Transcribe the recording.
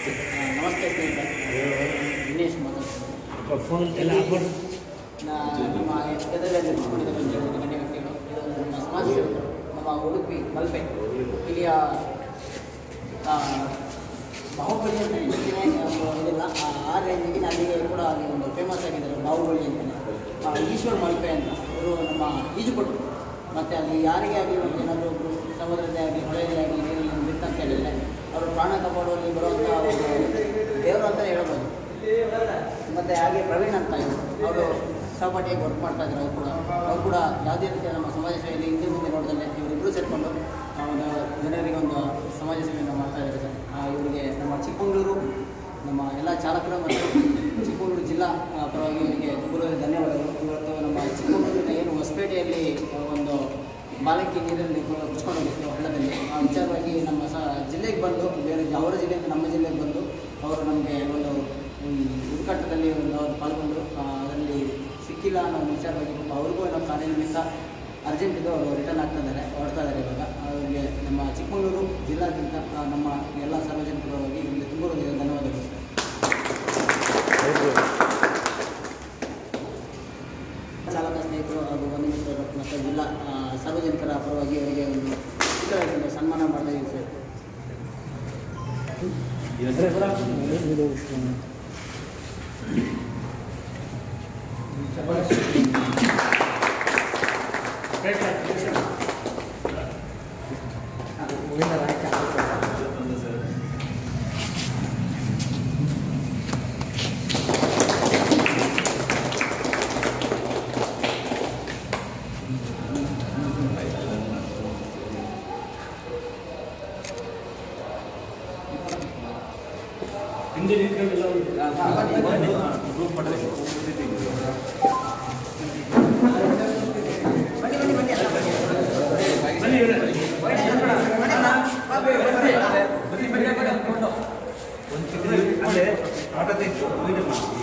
ನಮಸ್ತೆ ಸ್ನೇಹಿತರೆ, ದಿನೇಶ್ ಮಾತಾಡ್ತೀನಿ. ಫೋನ್ ಎಲ್ಲ ಹಾಕ್ಬೋದು. ನಮ್ಮ ಗದಗದಲ್ಲಿ ನಿಂತ್ಕೊಂಡಿದ್ದ ಗಣ್ಯ ವ್ಯಕ್ತಿಗಳು, ಇದು ನಮ್ಮ ಸಮಾಜ ಸೇವಕರು, ನಮ್ಮ ಉಡುಪಿ ಮಲ್ಪೆ ಇಲ್ಲಿಯ ಬಾಹುಬಲಿ ಅಂತ ಇದಿಲ್ಲ, ಆ ರೇಂಜಿಗೆ ಅಲ್ಲಿಗೆ ಕೂಡ ಅಲ್ಲಿ ಒಂದು ಫೇಮಸ್ ಆಗಿದ್ದಾರೆ ಬಾಹುಬಲಿ ಅಂತಲೇ. ಈಶ್ವರ್ ಮಲ್ಪೆ ಅಂತ ಅವರು ನಮ್ಮ ಈಜುಪಟ್ಟು, ಮತ್ತು ಅಲ್ಲಿ ಯಾರಿಗೇ ಆಗಲಿ ಮತ್ತು ಏನಾದರೂ ಸಮುದ್ರದೇ ಆಗಲಿ ಹೊಳೆಯದೇ ಆಗಲಿ ನೀರಲ್ಲಿ ಬಿತ್ತಂತ ಹೇಳಿದರೆ ಅವರು ಪ್ರಾಣ ಕಾಪಾಡುವಲ್ಲಿ ಬರುವಂಥ ಒಂದು ದೇವರು ಅಂತಲೇ ಹೇಳ್ಬೋದು. ಮತ್ತು ಹಾಗೆ ಪ್ರವೀಣ್ ಅಂತ ಇವರು, ಅವರು ಸಹಪಾಠಿಯಾಗಿ ವರ್ಕ್ ಮಾಡ್ತಾ ಇದ್ದಾರೆ. ಅವರು ಕೂಡ ಯಾವುದೇ ರೀತಿಯ ನಮ್ಮ ಸಮಾಜ ಸೇವೆಯಲ್ಲಿ ಹಿಂದೆ ಮುಂದೆ ನೋಡೋದಲ್ಲೇ ಇವರಿಬ್ಬರು ಸೇರಿಕೊಂಡು ಒಂದು ಜನರಿಗೆ ಒಂದು ಸಮಾಜ ಸೇವೆಯನ್ನು ಮಾಡ್ತಾ ಇದ್ದಾರೆ ಸರ್. ಇವರಿಗೆ ನಮ್ಮ ಚಿಕ್ಕಮಗಳೂರು ನಮ್ಮ ಎಲ್ಲ ಚಾಲಕರು ಮತ್ತು ಚಿಕ್ಕಮಗಳೂರು ಜಿಲ್ಲಾ ಪರವಾಗಿ ಇವರಿಗೆ ತುಂಬ ಧನ್ಯವಾದಗಳು. ಇವತ್ತು ನಮ್ಮ ಚಿಕ್ಕಮಗಳೂರಿನ ಏನು ಹೊಸಪೇಟೆಯಲ್ಲಿ ಒಂದು ಬಾಲಕಿ ನೀರಲ್ಲಿ ಕುಚ್ಕೊಂಡು ಹೋಗಿತ್ತು ಹಳ್ಳದಲ್ಲಿ, ಆ ವಿಚಾರವಾಗಿ ನಮ್ಮ ಜಿಲ್ಲೆಗೆ ಬಂದು, ಬೇರೆ ಅವರ ಜಿಲ್ಲೆಯಿಂದ ನಮ್ಮ ಜಿಲ್ಲೆಗೆ ಬಂದು ಅವರು ನಮಗೆ ಒಂದು ಹುಡುಕಾಟದಲ್ಲಿ ಅವರು ಪಾಲ್ಗೊಂಡು ಅದರಲ್ಲಿ ಸಿಕ್ಕಿಲ್ಲ ಅನ್ನೋ ವಿಚಾರವಾಗಿ ಅವ್ರಿಗೂ ಏನೋ ಕಾರ್ಯನಿಮಿತ್ತ ಅರ್ಜೆಂಟ್ ಇದು ಅವರು ರಿಟರ್ನ್ ಹೊರಡ್ತಾ ಇದ್ದಾರೆ ಇವಾಗ. ಅವರಿಗೆ ನಮ್ಮ ಚಿಕ್ಕಮಗಳೂರು ಜಿಲ್ಲಾದ್ಯಂತ ನಮ್ಮ ಎಲ್ಲ ಸಾರ್ವಜನಿಕರವಾಗಿ ಇವರಿಗೆ ತುಂಬ ಧನ್ಯವಾದಗಳು. ಚಾಲಕ ಸ್ನೇಹಿತರು ಹಾಗೂ ಬಂಧು ಮಿತ್ರರು ಮತ್ತು ಜಿಲ್ಲಾ ಸಾರ್ವಜನಿಕರ ಪರವಾಗಿ ಅವರಿಗೆ ಒಂದು ಚಿಕ್ಕ ಸನ್ಮಾನ ಮಾಡ್ತಾ ಇದ್ದೀವಿ ಸರ್. ಹಿಂದೆ ನಿಂತ್ಕೊಂಡೆಲ್ಲ ಗ್ರೂಪ್ ಮಾಡಿದ್ರೆ ಒಂದು